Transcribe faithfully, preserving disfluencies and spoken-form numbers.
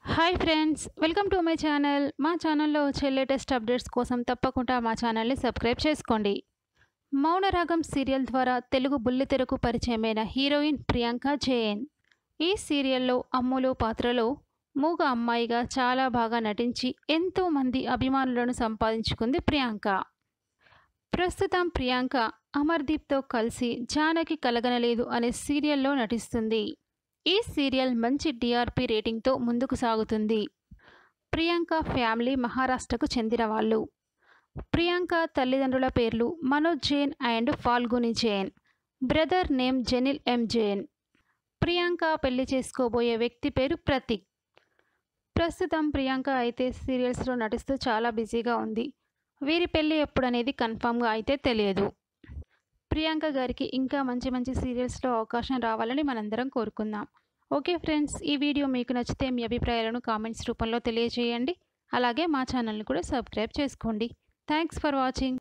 Hi friends, welcome to my channel. మా ఛానల్లో వచ్చే లేటెస్ట్ అప్డేట్స్ కోసం తప్పకుండా మా ఛానల్ని సబ్స్క్రైబ్ చేసుకోండి. మౌనరాగం సీరియల్ ద్వారా తెలుగు బుల్లితెరకు పరిచయమైన హీరోయిన్ ప్రియాంక జైన్. ఈ సీరియల్లో అమ్ములు పాత్రలో మూగ అమ్మాయిగా చాలా బాగా నటించి ఎంతో మంది అభిమానులను సంపాదించుకుంది ప్రియాంక. ప్రస్తుతం ప్రియాంక అమర్దీప్తో కలిసి జానకి కలగనలేదు అనే సీరియల్లో నటిస్తుంది. ఈ సీరియల్ మంచి టీఆర్పీ రేటింగ్తో ముందుకు సాగుతుంది. ప్రియాంక ఫ్యామిలీ మహారాష్ట్రకు చెందిన వాళ్ళు. ప్రియాంక తల్లిదండ్రుల పేర్లు Manoj Jain and Falguni Jain. Brother name Jenil M Jain. Priyanka పెళ్లి చేసుకోబోయే వ్యక్తి పేరు ప్రతీక్. ప్రస్తుతం ప్రియాంక అయితే సీరియల్స్లో నటిస్తూ చాలా బిజీగా ఉంది. వీరి పెళ్లి ఎప్పుడనేది కన్ఫామ్గా అయితే తెలియదు. ప్రియాంక గారికి ఇంకా మంచి మంచి సీరియల్స్లో అవకాశం రావాలని మనందరం కోరుకుందాం. ఓకే ఫ్రెండ్స్, ఈ వీడియో మీకు నచ్చితే మీ అభిప్రాయాలను కామెంట్స్ రూపంలో తెలియజేయండి. అలాగే మా ఛానల్ని కూడా సబ్స్క్రైబ్ చేసుకోండి. Thanks for watching.